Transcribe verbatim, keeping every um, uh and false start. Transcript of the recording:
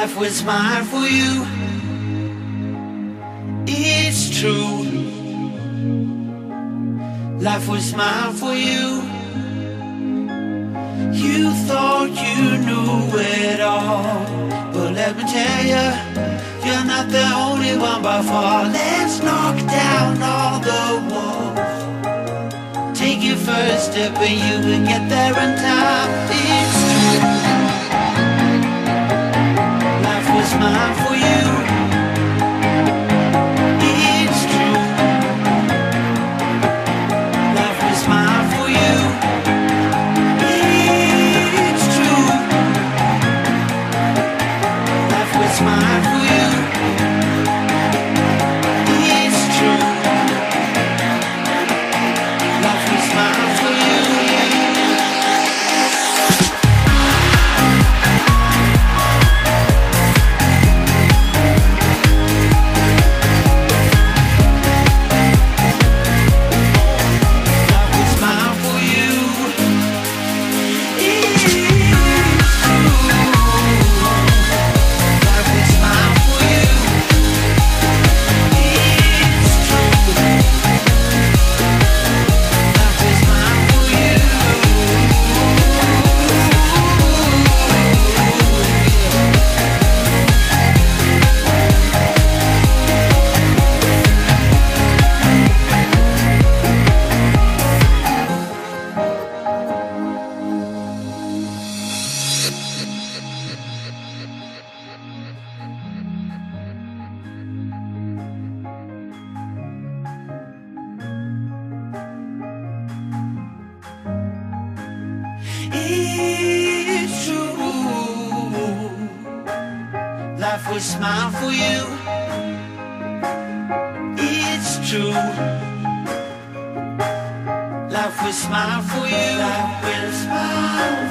Life will smile for you. It's true. Life will smile for you. You thought you knew it all, but let me tell you, you're not the only one by far. Let's knock down all the walls. Take your first step and you will get there in time. It's true. Life will smile for you. It's true. Life will smile for you. It's true. Life will smile for you. It's true. Life will smile for you. It's true. Life will smile for you. It's true. Life will smile for you. Life will smile.